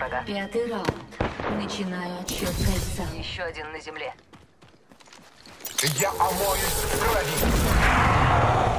врага. Пятый раунд. Начинаю отсчет кольца. Еще один на земле. Я омоюсь в крови.